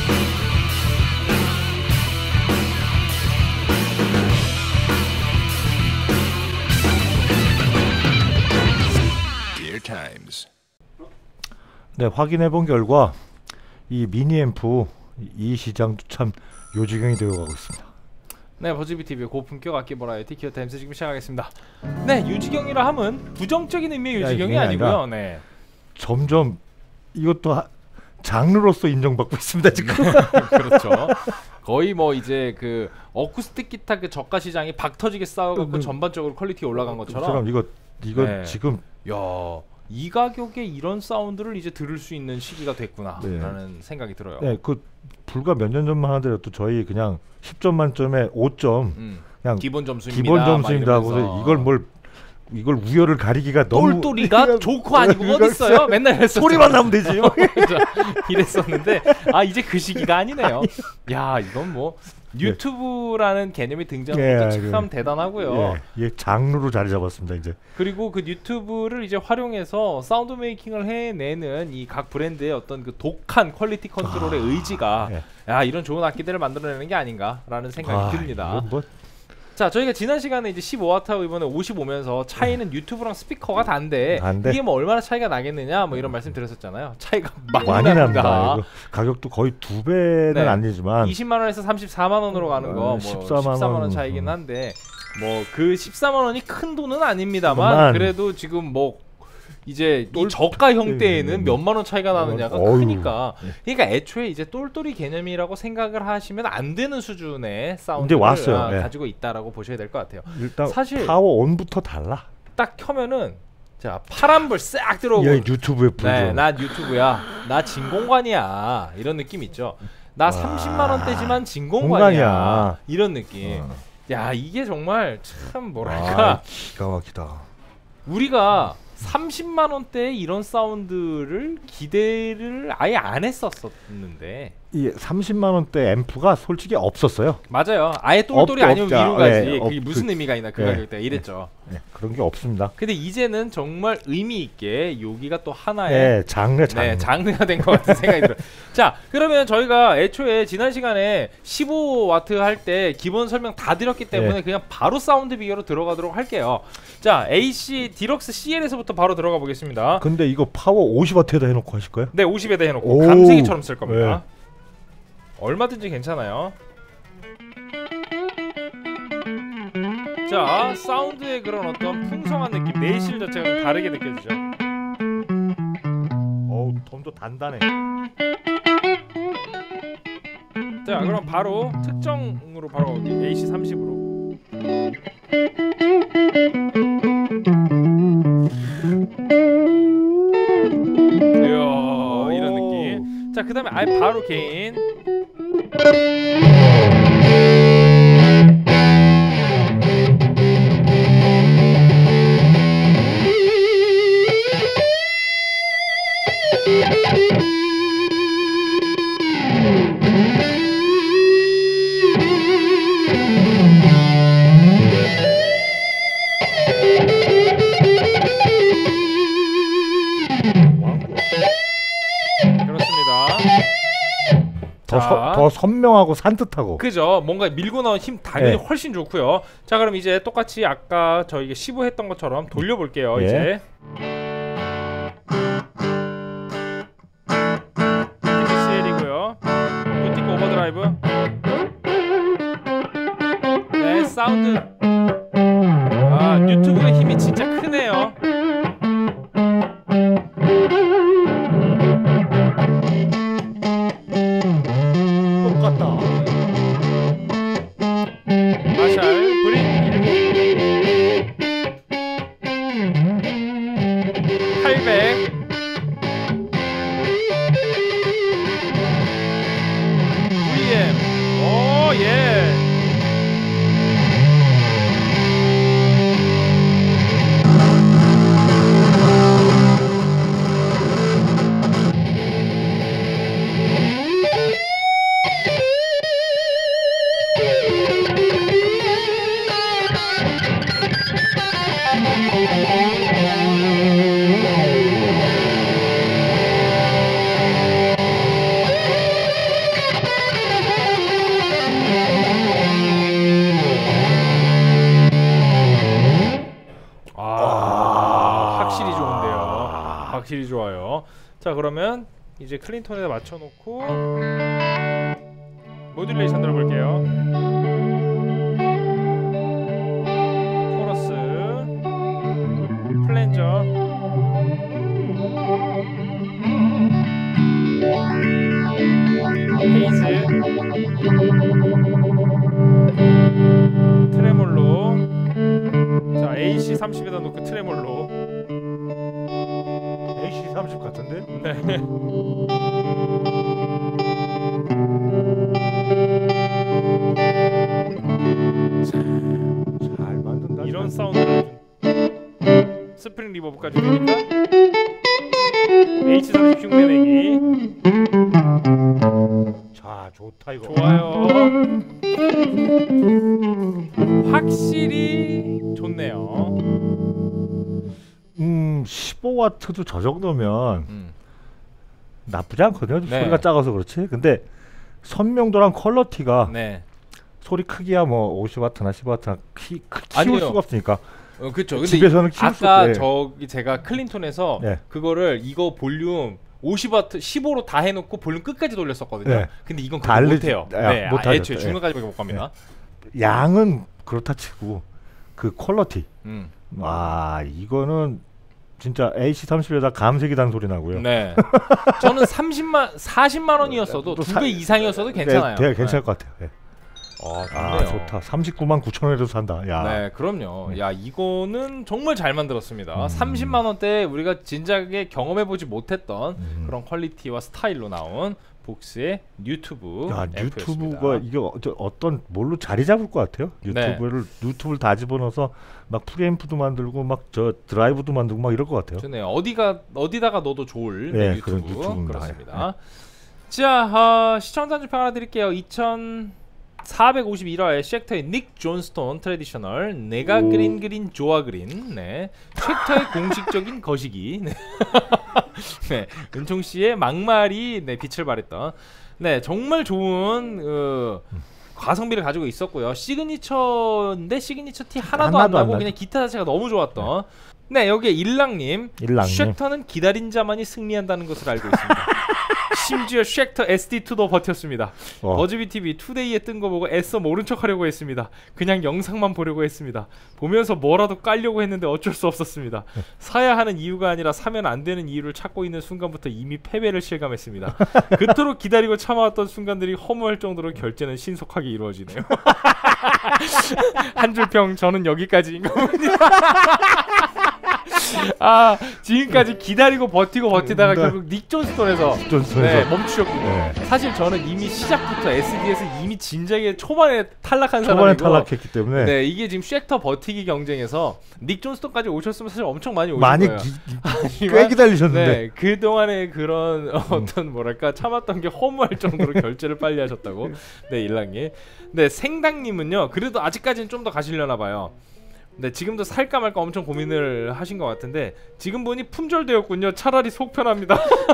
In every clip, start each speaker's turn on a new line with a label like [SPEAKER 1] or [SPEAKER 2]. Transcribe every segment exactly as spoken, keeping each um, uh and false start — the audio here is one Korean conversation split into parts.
[SPEAKER 1] 네, 확인해본 결과 이 미니 앰프 이 시장도 참 요지경이 되어가고 있습니다.
[SPEAKER 2] 네, 버즈비티비의 고품격 악기 버라이어티 기어타임스 지금 시작하겠습니다. 네, 유지경이라 함은 부정적인 의미의 유지경이
[SPEAKER 1] 야,
[SPEAKER 2] 아니고요. 네,
[SPEAKER 1] 점점 이것도 하, 장르로서 인정받고 있습니다 지금.
[SPEAKER 2] 그렇죠. 거의 뭐 이제 그 어쿠스틱 기타 그 저가 시장이 박터지게 싸워갖고
[SPEAKER 1] 그,
[SPEAKER 2] 전반적으로 퀄리티 올라간 것처럼.
[SPEAKER 1] 그럼 이거 이거
[SPEAKER 2] 네.
[SPEAKER 1] 지금
[SPEAKER 2] 야, 이 가격에 이런 사운드를 이제 들을 수 있는 시기가 됐구나라는 네. 생각이 들어요.
[SPEAKER 1] 네, 그 불과 몇 년 전만 하더라도 저희 그냥 십 점 만점에 오 점
[SPEAKER 2] 음,
[SPEAKER 1] 그냥
[SPEAKER 2] 기본 점수입니다.
[SPEAKER 1] 기본 점수입니다 하고서 이걸 뭘 이걸 우열을 가리기가 너무
[SPEAKER 2] 똘똘이가 좋고 아니고 어딨어요? 맨날 했었죠.
[SPEAKER 1] 소리만 나면 되지.
[SPEAKER 2] 이랬었는데 아 이제 그 시기가 아니네요. 야, 이건 뭐 유튜브라는 예. 개념이 등장한 것도 예, 참 예. 대단하고요.
[SPEAKER 1] 예, 예, 장르로 자리 잡았습니다 이제.
[SPEAKER 2] 그리고 그 유튜브를 이제 활용해서 사운드 메이킹을 해내는 이 각 브랜드의 어떤 그 독한 퀄리티 컨트롤의 아, 의지가 예. 야, 이런 좋은 악기들을 만들어내는 게 아닌가라는 생각이
[SPEAKER 1] 아,
[SPEAKER 2] 듭니다.
[SPEAKER 1] 뭐
[SPEAKER 2] 자, 저희가 지난 시간에 이제 십오 와트하고 이번에 오십 오면서 차이는 유튜브랑 스피커가 다인데 이게 뭐 얼마나 차이가 나겠느냐 뭐 이런 말씀 드렸었잖아요. 차이가 많이, 많이 납니다.
[SPEAKER 1] 가격도 거의 두 배는
[SPEAKER 2] 네.
[SPEAKER 1] 아니지만
[SPEAKER 2] 이십만 원에서 삼십사만 원으로 가는 거 뭐 십사만 원 차이긴 한데 뭐 그 십사만 원이 큰 돈은 아닙니다만 그만. 그래도 지금 뭐 이제 이 저가 형태에는 몇만 원 차이가 나느냐가 어휴. 크니까 그러니까 애초에 이제 똘똘이 개념이라고 생각을 하시면 안 되는 수준의 사운드를
[SPEAKER 1] 왔어요.
[SPEAKER 2] 아,
[SPEAKER 1] 네.
[SPEAKER 2] 가지고 있다라고 보셔야 될 것 같아요.
[SPEAKER 1] 일단
[SPEAKER 2] 사실
[SPEAKER 1] 파워 온부터 달라.
[SPEAKER 2] 딱 켜면은 자 파란불 싹 들어오고
[SPEAKER 1] 야, 유튜브에 불
[SPEAKER 2] 네, 난 유튜브야. 나 진공관이야. 이런 느낌 있죠. 나 와. 삼십만 원대지만 진공관이야. 공간이야. 이런 느낌. 어. 야, 이게 정말 참 뭐랄까
[SPEAKER 1] 아, 기가 막히다.
[SPEAKER 2] 우리가 삼십만 원대의 이런 사운드를 기대를 아예 안 했었었는데
[SPEAKER 1] 이 삼십만 원대 앰프가 솔직히 없었어요.
[SPEAKER 2] 맞아요. 아예 똘똘이 아니면 위로 가지.
[SPEAKER 1] 네,
[SPEAKER 2] 그게 무슨 그, 의미가 있나 그 네, 가격대가 이랬죠.
[SPEAKER 1] 네, 네, 그런 게 없습니다.
[SPEAKER 2] 근데 이제는 정말 의미 있게 여기가 또 하나의
[SPEAKER 1] 네, 장르 장르.
[SPEAKER 2] 네, 장르가 된 것 같은 생각이 들어요. 자, 그러면 저희가 애초에 지난 시간에 십오 와트 할 때 기본 설명 다 드렸기 때문에 네. 그냥 바로 사운드 비교로 들어가도록 할게요. 자, 에이씨 디럭스 씨엘에서부터 바로 들어가 보겠습니다.
[SPEAKER 1] 근데 이거 파워 오십 와트에다 해놓고 하실 거예요?
[SPEAKER 2] 네, 오십에다 해놓고 감세기처럼 쓸 겁니다. 네. 얼마든지 괜찮아요. 자, 사운드의 그런 어떤 풍성한 느낌, 내실 자체가 좀 다르게 느껴지죠.
[SPEAKER 1] 어우, 톰도 단단해.
[SPEAKER 2] 자, 그럼 바로 특정으로 바로 가볼게요. 에이씨 삼십으로. 이야, 이런 느낌. 자, 그 다음에 아예 바로 개인.
[SPEAKER 1] 더, 서, 더 선명하고 산뜻하고
[SPEAKER 2] 그죠. 뭔가 밀고 나온 힘 당연히
[SPEAKER 1] 네.
[SPEAKER 2] 훨씬 좋고요. 자, 그럼 이제 똑같이 아까 저희가 십오 했던 것처럼 돌려볼게요. 예. 이제 씨엘이고요. 부티크 오버드라이브. 네, 사운드. 아, 유튜브의 힘이 진짜 크네요. 자 그러면 이제 클린톤에다 맞춰놓고 모듈레이션 들어볼게요. 코러스, 플랜저, 헤이즈, 트레몰로. 자 에이씨 삼십에다 놓고 트레몰로.
[SPEAKER 1] 에이씨 삼십 같은데?
[SPEAKER 2] 네.
[SPEAKER 1] 잘 만든다.
[SPEAKER 2] 이런 사운드를 스프링 리버브까지 되니까 에이치 삼십 흉내내기.
[SPEAKER 1] 자 좋다 이거.
[SPEAKER 2] 좋아요. 확실히 좋네요.
[SPEAKER 1] 음 십오 와트도 저 정도면
[SPEAKER 2] 음.
[SPEAKER 1] 나쁘지 않거든요.
[SPEAKER 2] 네.
[SPEAKER 1] 소리가 작아서 그렇지. 근데 선명도랑 퀄러티가
[SPEAKER 2] 네.
[SPEAKER 1] 소리 크기야 뭐 오십 와트나 십 와트나 키, 크, 키울
[SPEAKER 2] 아니에요.
[SPEAKER 1] 수가 없으니까.
[SPEAKER 2] 어, 그렇죠. 근데
[SPEAKER 1] 집에서는 키울 수
[SPEAKER 2] 아까
[SPEAKER 1] 없대.
[SPEAKER 2] 저기 제가 클린톤에서
[SPEAKER 1] 네.
[SPEAKER 2] 그거를 이거 볼륨 오십 와트 십오로 다 해놓고 볼륨 끝까지 돌렸었거든요.
[SPEAKER 1] 네.
[SPEAKER 2] 근데 이건
[SPEAKER 1] 다
[SPEAKER 2] 그거
[SPEAKER 1] 알려주-
[SPEAKER 2] 못해요.
[SPEAKER 1] 아,
[SPEAKER 2] 네,
[SPEAKER 1] 못하죠.
[SPEAKER 2] 아, 애초에
[SPEAKER 1] 네.
[SPEAKER 2] 중간까지밖에 못 갑니다.
[SPEAKER 1] 양은 그렇다 치고 그 퀄러티.
[SPEAKER 2] 음.
[SPEAKER 1] 와 이거는 진짜 에이씨 삼십에다 감색이 단 소리 나고요.
[SPEAKER 2] 네. 저는 삼십만 사십만 원이었어도
[SPEAKER 1] 또
[SPEAKER 2] 두
[SPEAKER 1] 사-
[SPEAKER 2] 배 이상이었어도 괜찮아요.
[SPEAKER 1] 네, 네, 괜찮을 것 같아요. 네.
[SPEAKER 2] 아,
[SPEAKER 1] 아
[SPEAKER 2] 좋네요.
[SPEAKER 1] 좋다. 삼십구만 구천 원에도 산다. 야.
[SPEAKER 2] 네, 그럼요.
[SPEAKER 1] 네.
[SPEAKER 2] 야, 이거는 정말 잘 만들었습니다.
[SPEAKER 1] 음.
[SPEAKER 2] 삼십만 원대에 우리가 진작에 경험해보지 못했던
[SPEAKER 1] 음.
[SPEAKER 2] 그런 퀄리티와 스타일로 나온 복스의 뉴튜브
[SPEAKER 1] 야
[SPEAKER 2] 앰프였습니다.
[SPEAKER 1] 유튜브가 이게 어, 저 어떤 뭘로 자리 잡을 것 같아요.
[SPEAKER 2] 네.
[SPEAKER 1] 유튜브를 유튜브를 다 집어넣어서 막 프리앰프도 만들고 막 저 드라이브도 만들고 막 이럴 것 같아요.
[SPEAKER 2] 좋네요. 어디가 어디다가 넣어도 좋을
[SPEAKER 1] 네,
[SPEAKER 2] 네, 유튜브
[SPEAKER 1] 그런 유튜브입니다.
[SPEAKER 2] 그렇습니다. 자, 어, 시청자 한줄평 하나 드릴게요. 이천사백오십일 화에 쉑터의 닉 존스톤 트래디셔널 내가 그린 그린 좋아 그린 네 쉑터의 공식적인 거시기 네. 네 은총 씨의 막말이 네 빛을 발했던 네 정말 좋은 어, 가성비를 가지고 있었고요. 시그니처인데 시그니처 티 하나도,
[SPEAKER 1] 하나도
[SPEAKER 2] 안
[SPEAKER 1] 안
[SPEAKER 2] 나고
[SPEAKER 1] 나죠.
[SPEAKER 2] 그냥 기타 자체가 너무 좋았던 네 여기에 일랑님
[SPEAKER 1] 일랑님.
[SPEAKER 2] 쉑터는 기다린 자만이 승리한다는 것을 알고 있습니다. 심지어 쉑터 에스디 투도 버텼습니다.
[SPEAKER 1] 어.
[SPEAKER 2] 버즈비티비 투데이에 뜬 거 보고 애써 모른 척 하려고 했습니다. 그냥 영상만 보려고 했습니다. 보면서 뭐라도 깔려고 했는데 어쩔 수 없었습니다. 사야 하는 이유가 아니라 사면 안 되는 이유를 찾고 있는 순간부터 이미 패배를 실감했습니다. 그토록 기다리고 참아왔던 순간들이 허무할 정도로 결제는 신속하게 이루어지네요. 한 줄 평 저는 여기까지인 겁니다. 아 지금까지 기다리고 버티고 버티다가
[SPEAKER 1] 네.
[SPEAKER 2] 결국 닉 존스톤에서
[SPEAKER 1] 존스톤에서.
[SPEAKER 2] 네, 멈추셨군요.
[SPEAKER 1] 네.
[SPEAKER 2] 사실 저는 이미 시작부터 에스디에서 이미 진작에 초반에 탈락한
[SPEAKER 1] 초반에
[SPEAKER 2] 사람이고
[SPEAKER 1] 탈락했기 때문에
[SPEAKER 2] 네 이게 지금 쉑터 버티기 경쟁에서 닉 존스톤까지 오셨으면 사실 엄청 많이 오신
[SPEAKER 1] 많이
[SPEAKER 2] 거예요.
[SPEAKER 1] 기, 기,
[SPEAKER 2] 하지만
[SPEAKER 1] 꽤 기다리셨는데.
[SPEAKER 2] 네, 그 동안에 그런 어, 어떤 뭐랄까 참았던 게 허무할 정도로 결제를 빨리 하셨다고. 네 일랑님. 네 생당님은요. 그래도 아직까지는 좀 더 가시려나 봐요. 네 지금도 살까 말까 엄청 고민을 하신 것 같은데 지금 보니 품절되었군요. 차라리 속 편합니다.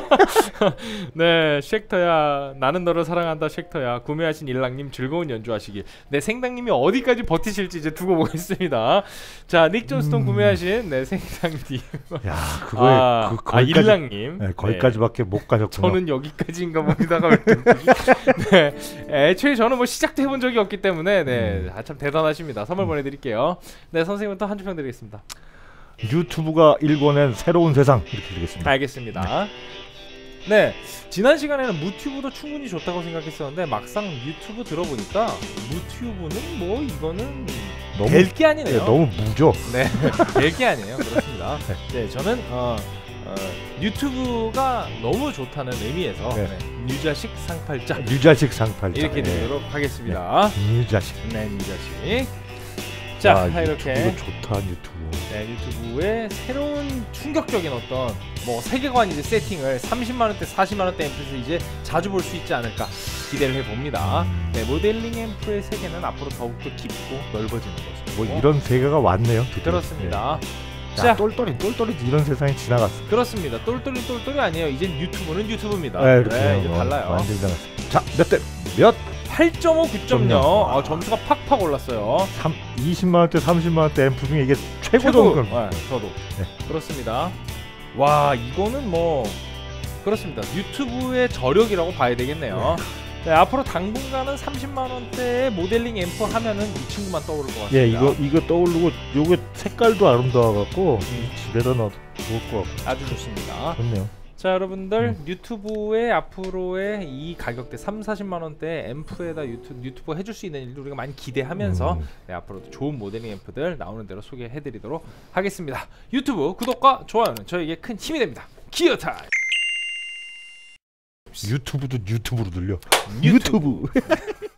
[SPEAKER 2] 네 쉑터야 나는 너를 사랑한다 쉑터야 구매하신 일랑님 즐거운 연주하시길. 네 생당님이 어디까지 버티실지 이제 두고 보겠습니다. 자 닉 존스톤
[SPEAKER 1] 음.
[SPEAKER 2] 구매하신 네 생당님
[SPEAKER 1] 야 그거에
[SPEAKER 2] 아,
[SPEAKER 1] 그,
[SPEAKER 2] 아
[SPEAKER 1] 거기까지,
[SPEAKER 2] 일랑님
[SPEAKER 1] 네, 거기까지밖에 못 가셨군요.
[SPEAKER 2] 저는 여기까지인가 봅니다가 네 애초에 저는 뭐 시작도 해본 적이 없기 때문에 네 아, 참 대단하십니다. 선물 보내드릴게요. 네 선생님부터 한 줄 평 드리겠습니다.
[SPEAKER 1] 유튜브가 일궈낸 새로운 세상 이렇게 드리겠습니다.
[SPEAKER 2] 알겠습니다. 네 지난 시간에는 무튜브도 충분히 좋다고 생각했었는데 막상 유튜브 들어보니까 무튜브는 뭐 이거는
[SPEAKER 1] 너무-
[SPEAKER 2] 될 게 아니네요.
[SPEAKER 1] 네, 너무 무죠.
[SPEAKER 2] 네, 될 게 아니에요. 그렇습니다. 네, 저는 어, 어, 유튜브가 너무 좋다는 의미에서
[SPEAKER 1] 네.
[SPEAKER 2] 네, 뉴자식 상팔자
[SPEAKER 1] 유자식 상팔자.
[SPEAKER 2] 이렇게
[SPEAKER 1] 네.
[SPEAKER 2] 드리도록 하겠습니다.
[SPEAKER 1] 유자식.
[SPEAKER 2] 네, 뉴자식. 자,
[SPEAKER 1] 아,
[SPEAKER 2] 이렇게
[SPEAKER 1] 유튜브 좋다 유튜브.
[SPEAKER 2] 네, 유튜브의 새로운 충격적인 어떤 뭐 세계관 이제 세팅을 삼십만 원대, 사십만 원대 앰프에서 이제 자주 볼 수 있지 않을까 기대를 해봅니다.
[SPEAKER 1] 음.
[SPEAKER 2] 네, 모델링 앰프의 세계는 앞으로 더욱더 깊고 넓어지는 거죠.
[SPEAKER 1] 뭐 이런 세계가 왔네요. 드디어.
[SPEAKER 2] 그렇습니다.
[SPEAKER 1] 네.
[SPEAKER 2] 자,
[SPEAKER 1] 야, 똘똘이 똘똘이 이런 세상이 지나갔어.
[SPEAKER 2] 그렇습니다. 똘똘이 똘똘이 아니에요. 이젠 유튜브는 유튜브입니다.
[SPEAKER 1] 네, 이렇게
[SPEAKER 2] 네, 이제
[SPEAKER 1] 어,
[SPEAKER 2] 달라요.
[SPEAKER 1] 완전히 지나갔어. 자, 몇 대 몇?
[SPEAKER 2] 팔 점 오, 구 점 영.
[SPEAKER 1] 와.
[SPEAKER 2] 아, 점수가 팍팍 올랐어요.
[SPEAKER 1] 삼, 이십만 원대, 삼십만 원대 앰프 중에 이게 최고
[SPEAKER 2] 최고.
[SPEAKER 1] 정도.
[SPEAKER 2] 네, 저도.
[SPEAKER 1] 네.
[SPEAKER 2] 그렇습니다. 와, 이거는 뭐 그렇습니다. 유튜브의 저력이라고 봐야 되겠네요. 네, 앞으로 당분간은 삼십만 원대의 모델링 앰프 하면은 이 친구만 떠오를 것 같습니다.
[SPEAKER 1] 예, 이거 이거 떠오르고 요게 색깔도 아름다워 갖고 음. 집에다 놔도 좋을 것 같고
[SPEAKER 2] 아주 좋습니다.
[SPEAKER 1] 좋네요.
[SPEAKER 2] 자, 여러분들 음. 유튜브에 앞으로의 이 가격대 삼사십만 원대 앰프에다 유튜브 유튜버 해줄 수 있는 일도 우리가 많이 기대하면서 음. 네, 앞으로도 좋은 모델링 앰프들 나오는 대로 소개해드리도록 하겠습니다. 유튜브 구독과 좋아요는 저에게 큰 힘이 됩니다. 기어타임.
[SPEAKER 1] 유튜브도 유튜브로 들려. 유튜브.